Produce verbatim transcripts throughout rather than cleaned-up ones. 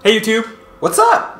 Hey YouTube! What's up?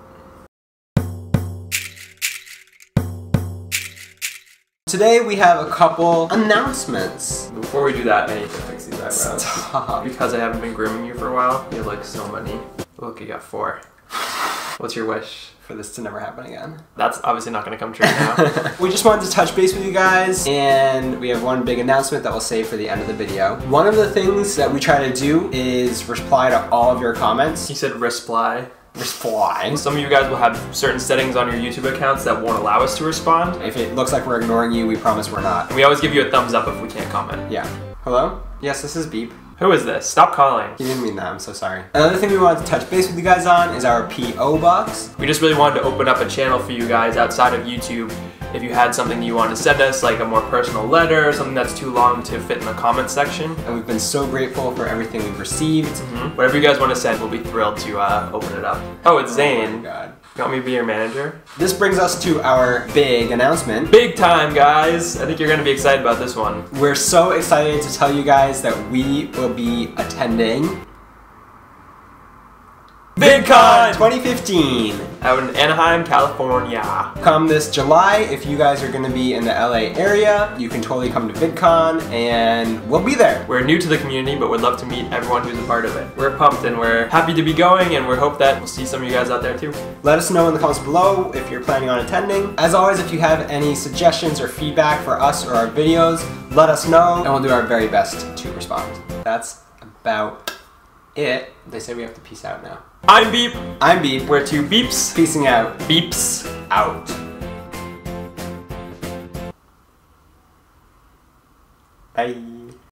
Today we have a couple announcements. Before we do that, I need to fix these eyebrows. Stop. Because I haven't been grooming you for a while, you have like so many. Look, you got four. What's your wish? For this to never happen again. That's obviously not gonna come true now. We just wanted to touch base with you guys, and we have one big announcement that we'll save for the end of the video. One of the things that we try to do is reply to all of your comments. You said resply. Reply. Some of you guys will have certain settings on your YouTube accounts that won't allow us to respond. If it looks like we're ignoring you, we promise we're not. And we always give you a thumbs up if we can't comment. Yeah. Hello? Yes, this is Beep. Who is this? Stop calling. You didn't mean that, I'm so sorry. Another thing we wanted to touch base with you guys on is our P O box. We just really wanted to open up a channel for you guys outside of YouTube. If you had something you wanted to send us, like a more personal letter, something that's too long to fit in the comment section. And we've been so grateful for everything we've received. Mm-hmm. Whatever you guys want to send, we'll be thrilled to uh, open it up. Oh, it's Zane. Oh my God. You want me to be your manager? This brings us to our big announcement. Big time, guys! I think you're gonna be excited about this one. We're so excited to tell you guys that we will be attending VidCon twenty fifteen out in Anaheim, California. Come this July. If you guys are gonna be in the L A area, you can totally come to VidCon and we'll be there. We're new to the community, but would love to meet everyone who's a part of it. We're pumped and we're happy to be going, and we hope that we'll see some of you guys out there too. Let us know in the comments below if you're planning on attending. As always, if you have any suggestions or feedback for us or our videos, let us know and we'll do our very best to respond. That's about it. They say we have to peace out now. I'm Beep. I'm Beep. We're two Beeps. Peacing out. Beeps. Out. Bye.